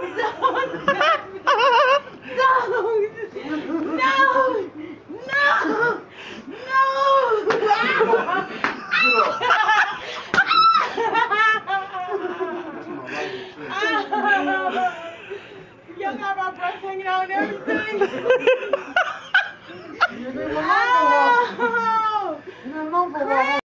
Y'all got my breath hanging out and everything.